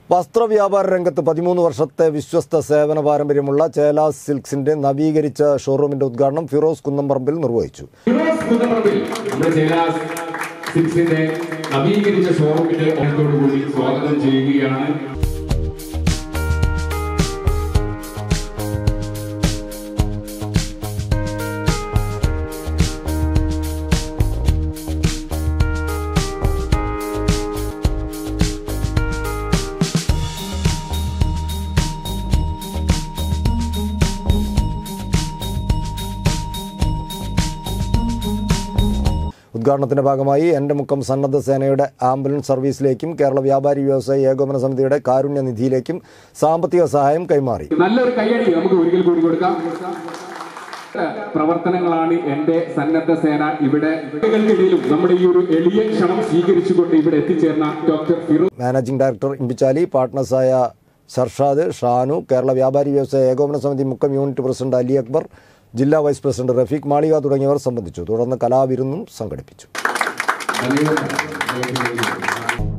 വസ്ത്രവ്യാപാര രംഗത്ത് 13 വർഷത്തെ വിശ്വസ്ത സേവന പാരമ്പര്യമുള്ള ചേലാസ് സിൽക്സിന്റെ നവീകരിച്ച ഷോറൂമിന്റെ ഉദ്ഘാടനം ഫിറോസ് കുന്നംപറമ്പിൽ നിർവഹിച്ചു. സ്വാഗതം ചെയ്യുകയാണ്. ഉദ്ഘാടനത്തിന്റെ ഭാഗമായി എൻ്റെ മുക്കം സന്നദ്ധ സേനയുടെ ആംബുലൻസ് സർവീസിലേക്കും കേരള വ്യാപാരി വ്യവസായി ഏകോപന സമിതിയുടെ കാരുണ്യനിധിയിലേക്കും സാമ്പത്തിക സഹായം കൈമാറി. നല്ലൊരു കയ്യടി നമുക്ക് ഒരിക്കൽ കൂടി കൊടുക്കാം. പ്രവർത്തനങ്ങളാണ് എൻ്റെ സന്നദ്ധ സേന ഇവിടെ നമ്മുടെ ഈ ഒരു എളിയ ക്ഷണം സ്വീകരിച്ചുകൊണ്ട് ഇവിടെ എത്തിച്ചേർന്ന doctor Firoz, managing director Imbichali, പാർട്ട്നേഴ്സായ ഷർഷാദ്, ഷാനു, കേരള വ്യാപാരി വ്യവസായി ഏകോപന സമിതി മുക്കം യൂണിറ്റ് പ്രസിഡന്റ് അലി അക്ബർ, ജില്ലാ വൈസ് പ്രസിഡന്റ് റഫീഖ് മാളിക തുടങ്ങിയവർ സംബന്ധിച്ചു. തുടർന്ന് കലാവിരുന്നും സംഘടിപ്പിച്ചു.